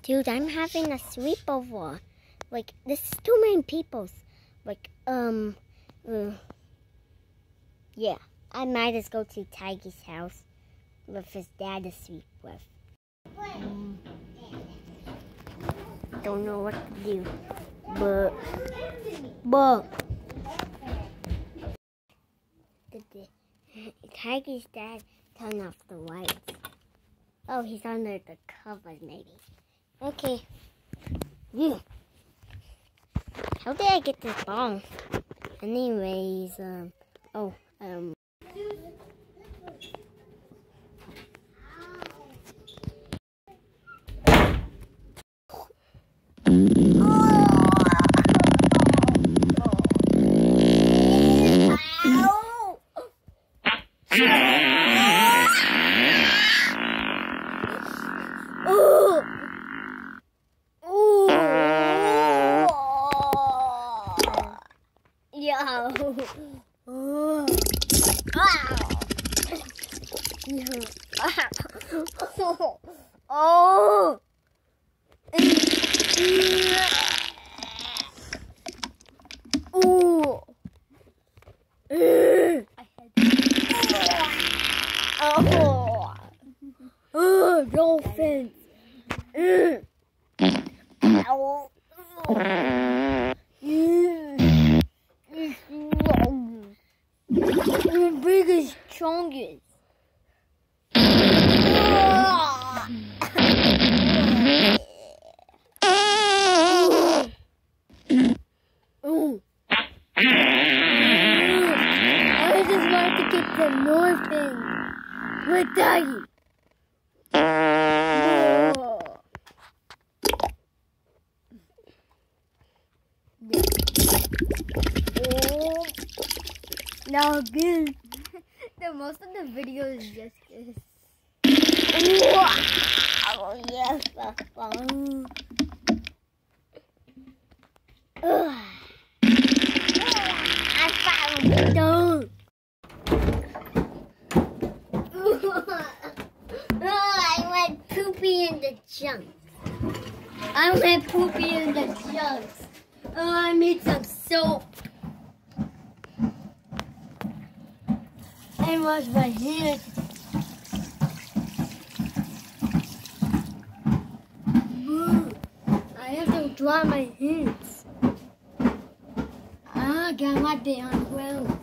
Dude, I'm having a sleepover. Like, this is too many people. Like, yeah. I might just go to Tiger's house with his dad to sleep with. Don't know what to do. But. Tiger's dad turned off the lights. Oh, he's under the covers, maybe. Okay. How did I get this ball? Anyways, dolphins. The biggest, strongest. I just want to get the northern with Daddy. Now again, most of the video is just this. Wow, yes, that's fun. I found the dog. I went poopy in the chunks. I made some soap. And wash my hands. I have to dry my hands. I got my day on the ground.